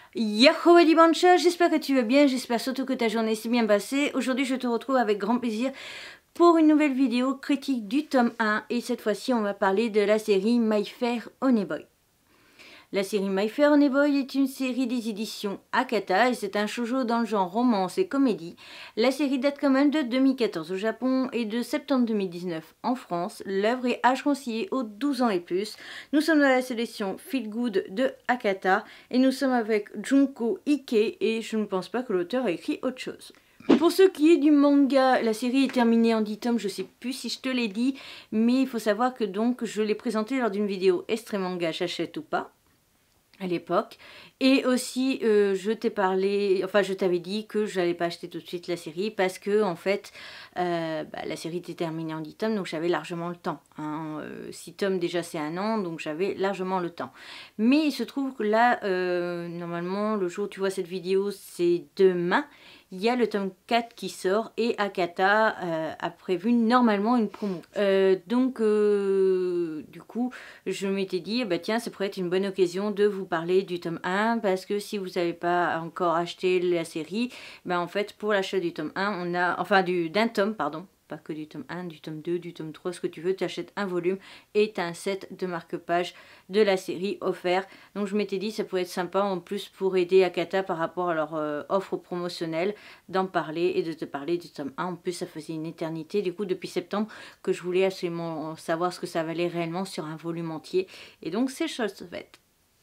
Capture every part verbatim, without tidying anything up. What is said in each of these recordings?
Yahoo Dimanche, j'espère que tu vas bien, j'espère surtout que ta journée s'est bien passée. Aujourd'hui je te retrouve avec grand plaisir pour une nouvelle vidéo critique du tome un. Et cette fois-ci on va parler de la série My Fair Honey Boy. La série My Fair Honey Boy est une série des éditions Akata et c'est un shoujo dans le genre romance et comédie. La série date quand même de deux mille quatorze au Japon et de septembre deux mille dix-neuf en France. L'œuvre est âge conseillé aux douze ans et plus. Nous sommes dans la sélection Feel Good de Akata et nous sommes avec Junko Ike et je ne pense pas que l'auteur a écrit autre chose. Pour ce qui est du manga, la série est terminée en dix tomes, je sais plus si je te l'ai dit, mais il faut savoir que donc je l'ai présenté lors d'une vidéo Extrait Manga, j'achète ou pas à l'époque, et aussi euh, je t'ai parlé, enfin je t'avais dit que je n'allais pas acheter tout de suite la série parce que en fait euh, bah, la série était terminée en dix tomes, donc j'avais largement le temps, hein. euh, six tomes déjà c'est un an, donc j'avais largement le temps, mais il se trouve que là euh, normalement le jour où tu vois cette vidéo c'est demain. Il y a le tome quatre qui sort et Akata euh, a prévu normalement une promo. Euh, donc, euh, du coup, je m'étais dit, bah tiens, ça pourrait être une bonne occasion de vous parler du tome un parce que si vous n'avez pas encore acheté la série, bah en fait, pour l'achat du tome un, on a, enfin, du, d'un tome, pardon, pas que du tome un, du tome deux, du tome trois, ce que tu veux, tu achètes un volume et tu as un set de marque-page de la série offert. Donc je m'étais dit ça pourrait être sympa en plus pour aider Akata par rapport à leur euh, offre promotionnelle, d'en parler et de te parler du tome un. En plus ça faisait une éternité du coup depuis septembre que je voulais absolument savoir ce que ça valait réellement sur un volume entier. Et donc c'est chose faite.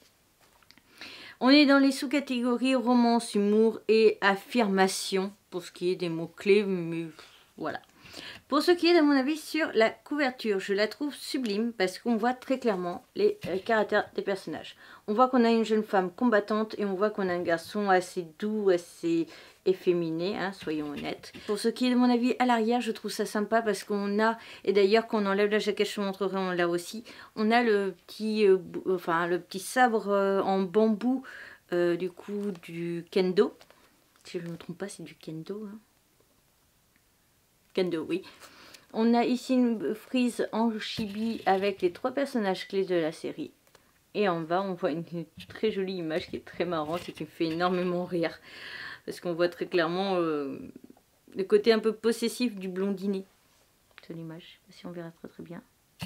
On est dans les sous-catégories romance, humour et affirmation pour ce qui est des mots-clés, mais voilà. Pour ce qui est de mon avis sur la couverture, je la trouve sublime parce qu'on voit très clairement les euh, caractères des personnages. On voit qu'on a une jeune femme combattante et on voit qu'on a un garçon assez doux, assez efféminé, hein, soyons honnêtes. Pour ce qui est de mon avis à l'arrière, je trouve ça sympa parce qu'on a, et d'ailleurs quand on enlève la jaquette, je te montrerai, on l'a aussi, on a le petit, euh, enfin, le petit sabre euh, en bambou euh, du coup du kendo. Si je ne me trompe pas, c'est du kendo, hein. Kendo, oui. On a ici une frise en chibi avec les trois personnages clés de la série. Et en bas, on voit une très jolie image qui est très marrante et qui me fait énormément rire. Parce qu'on voit très clairement euh, le côté un peu possessif du blondinet. C'est l'image, je sais pas si on verra très très bien.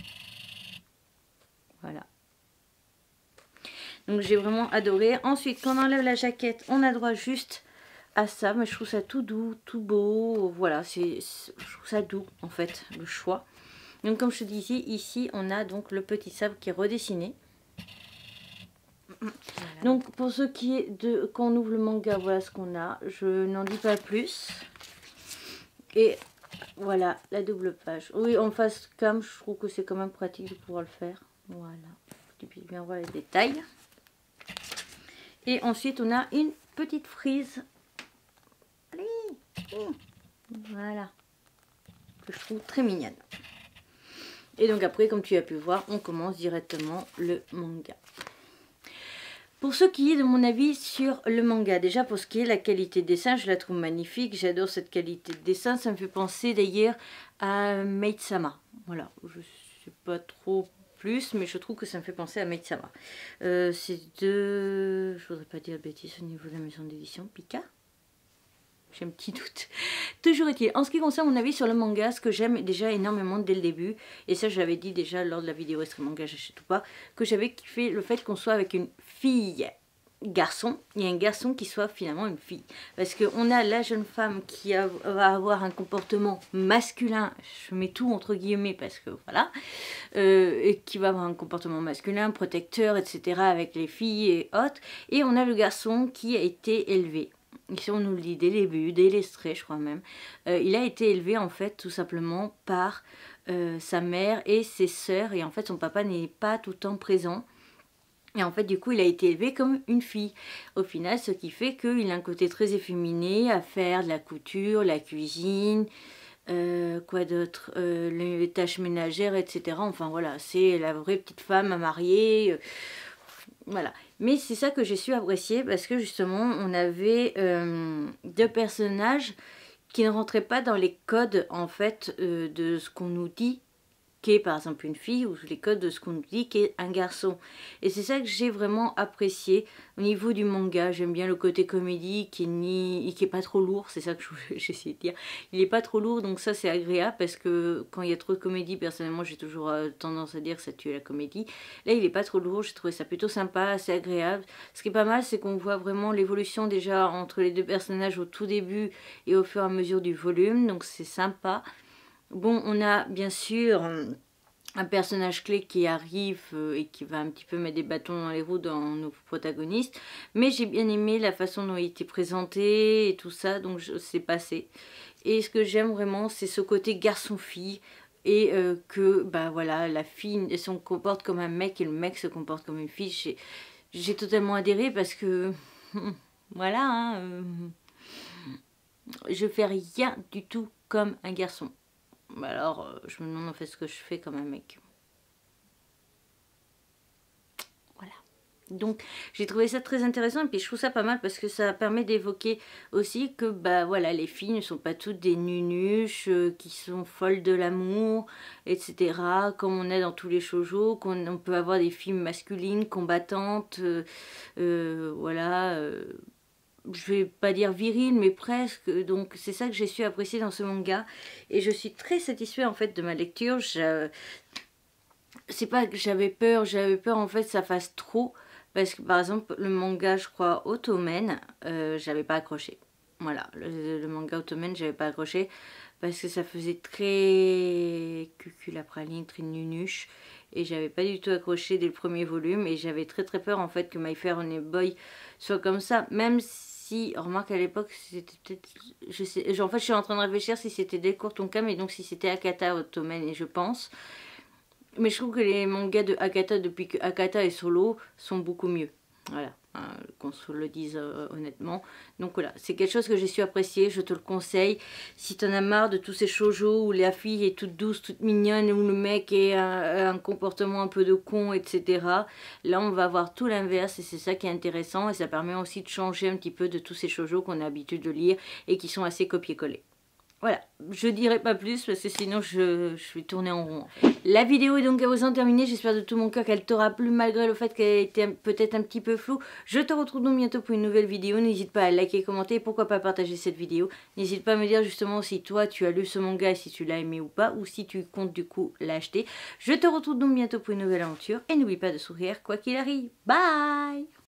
Voilà. Donc j'ai vraiment adoré. Ensuite, quand on enlève la jaquette, on a droit juste à ça, mais je trouve ça tout doux, tout beau, voilà, c'est, je trouve ça doux en fait, le choix. Donc comme je te disais, ici on a donc le petit sabre qui est redessiné. Voilà. Donc pour ce qui est de, quand on ouvre le manga, voilà ce qu'on a, je n'en dis pas plus. Et voilà, la double page. Oui, en face cam, je trouve que c'est quand même pratique de pouvoir le faire. Voilà, tu puisses bien voir les détails. Et ensuite on a une petite frise. Voilà, que je trouve très mignonne. Et donc après, comme tu as pu voir, on commence directement le manga. Pour ce qui est de mon avis sur le manga, déjà pour ce qui est la qualité de dessin, je la trouve magnifique, j'adore cette qualité de dessin, ça me fait penser d'ailleurs à Maid-sama. Voilà, je ne sais pas trop plus, mais je trouve que ça me fait penser à Maid-sama. Euh, c'est de... je voudrais pas dire de bêtises au niveau de la maison d'édition, Pika. J'ai un petit doute. Toujours est-il, en ce qui concerne mon avis sur le manga, ce que j'aime déjà énormément dès le début, et ça je l'avais dit déjà lors de la vidéo Extrait Manga, j'achète ou pas, que j'avais kiffé le fait qu'on soit avec une fille garçon, et un garçon qui soit finalement une fille. Parce qu'on a la jeune femme qui a, va avoir un comportement masculin, je mets tout entre guillemets parce que voilà, euh, et qui va avoir un comportement masculin, protecteur, et cetera avec les filles et autres, et on a le garçon qui a été élevé. Ici on nous le dit dès le début, dès l'extrait je crois même. Euh, il a été élevé en fait tout simplement par euh, sa mère et ses sœurs. Et en fait son papa n'est pas tout le temps présent. Et en fait du coup il a été élevé comme une fille. Au final ce qui fait qu'il a un côté très efféminé à faire de la couture, la cuisine, euh, quoi d'autre, euh, les tâches ménagères et cetera. Enfin voilà, c'est la vraie petite femme à marier. Euh, Voilà, mais c'est ça que j'ai su apprécier parce que justement on avait euh, deux personnages qui ne rentraient pas dans les codes en fait euh, de ce qu'on nous dit qu'est par exemple une fille ou les codes de ce qu'on nous dit qu'est un garçon. Et c'est ça que j'ai vraiment apprécié au niveau du manga. J'aime bien le côté comédie qui est, ni... qui est pas trop lourd, c'est ça que j'ai essayé de dire. Il est pas trop lourd, donc ça c'est agréable parce que quand il y a trop de comédie, personnellement j'ai toujours euh, tendance à dire que ça tue la comédie. Là il est pas trop lourd, j'ai trouvé ça plutôt sympa, assez agréable. Ce qui est pas mal, c'est qu'on voit vraiment l'évolution déjà entre les deux personnages au tout début et au fur et à mesure du volume, donc c'est sympa. Bon, on a bien sûr un personnage clé qui arrive euh, et qui va un petit peu mettre des bâtons dans les roues dans nos protagonistes. Mais j'ai bien aimé la façon dont il était présenté et tout ça, donc c'est passé. Et ce que j'aime vraiment, c'est ce côté garçon-fille. Et euh, que, bah voilà, la fille se comporte comme un mec et le mec se comporte comme une fille. J'ai totalement adhéré parce que, voilà, hein, euh, je fais rien du tout comme un garçon. Alors, je me demande en fait ce que je fais comme un mec. Voilà. Donc, j'ai trouvé ça très intéressant et puis je trouve ça pas mal parce que ça permet d'évoquer aussi que, bah voilà, les filles ne sont pas toutes des nunuches euh, qui sont folles de l'amour, et cetera. Comme on a dans tous les shoujo, qu'on on peut avoir des filles masculines, combattantes, euh, euh, voilà... Euh, je vais pas dire viril, mais presque. Donc c'est ça que j'ai su apprécier dans ce manga. Et je suis très satisfaite en fait de ma lecture. Je... C'est pas que j'avais peur, j'avais peur en fait que ça fasse trop. Parce que par exemple le manga, je crois, Ottoman, euh, j'avais pas accroché. Voilà, le, le manga Ottoman, j'avais pas accroché. Parce que ça faisait très cuculapraline, très nunuche. Et j'avais pas du tout accroché dès le premier volume. Et j'avais très très peur en fait que My Fair Honey Boy soit comme ça. Même si, remarque à l'époque, c'était peut-être... Je sais, en fait je suis en train de réfléchir si c'était Delcourt Tonka, mais donc si c'était Akata Ottoman, et je pense. Mais je trouve que les mangas de Akata, depuis que Akata est solo, sont beaucoup mieux. Voilà, hein, qu'on se le dise euh, honnêtement. Donc voilà, c'est quelque chose que j'ai su apprécier, je te le conseille. Si t'en as marre de tous ces shoujo où la fille est toute douce, toute mignonne, où le mec est un, un comportement un peu de con, et cetera. Là, on va avoir tout l'inverse et c'est ça qui est intéressant. Et ça permet aussi de changer un petit peu de tous ces shoujo qu'on a l'habitude de lire et qui sont assez copier-coller. Voilà, je dirai pas plus parce que sinon je, je vais tourner en rond. La vidéo est donc à présent terminée, j'espère de tout mon cœur qu'elle t'aura plu malgré le fait qu'elle était peut-être un petit peu floue. Je te retrouve donc bientôt pour une nouvelle vidéo, n'hésite pas à liker, commenter et pourquoi pas partager cette vidéo. N'hésite pas à me dire justement si toi tu as lu ce manga et si tu l'as aimé ou pas, ou si tu comptes du coup l'acheter. Je te retrouve donc bientôt pour une nouvelle aventure et n'oublie pas de sourire quoi qu'il arrive. Bye!